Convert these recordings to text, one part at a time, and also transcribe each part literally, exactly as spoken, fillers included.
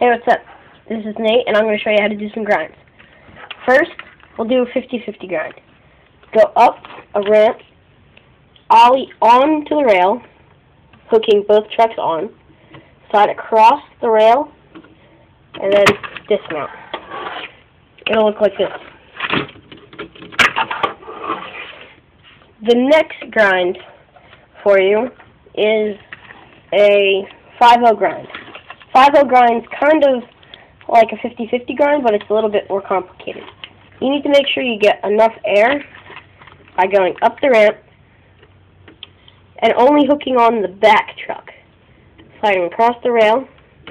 Hey, what's up? This is Nate, and I'm going to show you how to do some grinds. First, we'll do a fifty fifty grind. Go up a ramp, ollie onto the rail, hooking both trucks on, slide across the rail, and then dismount. It'll look like this. The next grind for you is a five oh grind. five oh grind's kind of like a fifty fifty grind, but it's a little bit more complicated. You need to make sure you get enough air by going up the ramp and only hooking on the back truck, sliding across the rail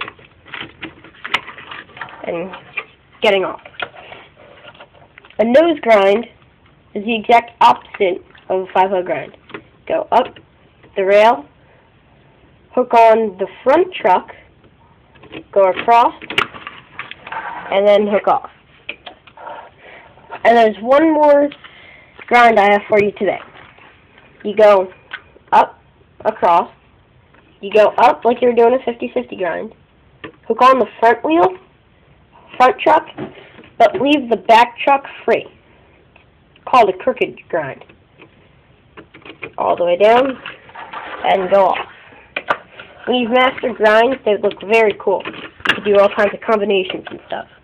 and getting off. A nose grind is the exact opposite of a five oh grind. Go up the rail, hook on the front truck, go across, and then hook off. And there's one more grind I have for you today. You go up, across, you go up like you're doing a fifty fifty grind, hook on the front wheel, front truck, but leave the back truck free. It's called a crooked grind. All the way down, and go off. When you've mastered grinds, they look very cool. You can do all kinds of combinations and stuff.